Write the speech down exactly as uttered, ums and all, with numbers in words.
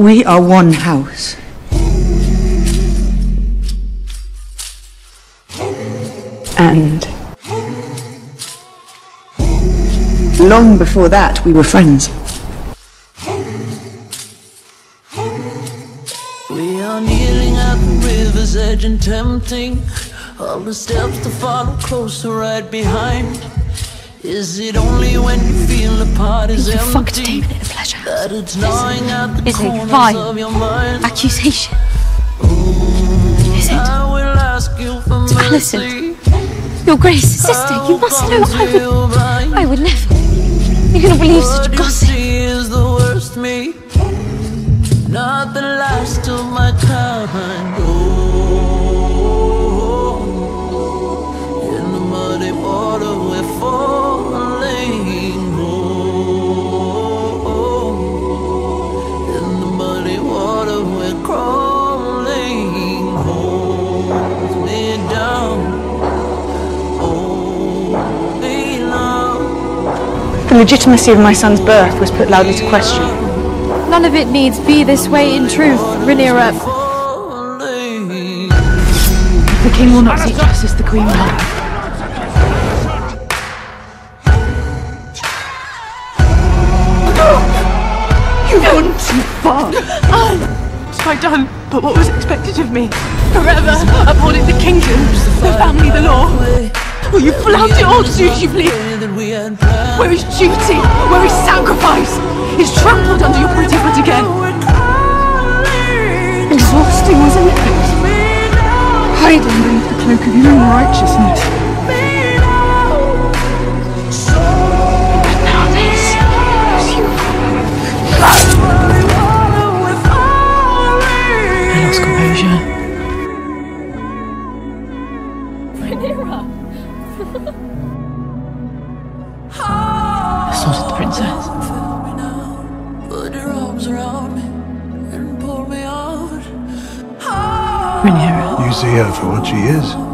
We are one house. And long before that, we were friends. We are kneeling at the river's edge and tempting all the steps to follow closer right behind. Is it only when you feel the part is empty fucked David at a pleasure house? that it's gnawing at the It's a corners vile of your mind? accusation. Is it? I will ask you for Alicent, mercy. Your Grace, sister, you must know I would, I would never. You cannot believe such gossip. What you see is the worst me, not the last of my kind. Oh, in the muddy water we're falling. Oh, in the muddy water we're crawling. Hold me down. The legitimacy of my son's birth was put loudly to question. None of it needs be this way in truth, Rhaenyra. The king will not seek justice, the queen will. You've gone too far. Oh, what have I done but what was expected of me? Forever upholding the kingdom, the family, the law. Will you flout it all dutifully? Where is duty? Where is sacrifice? Is trampled under your pretty foot again. Exhausting, wasn't it? Hiding beneath the cloak of your own righteousness. And now this. You. I lost composure. Rhaenyra! I slaughtered the princess. Put your arms around me and pull me out. Rhaenyra. You see her for what she is.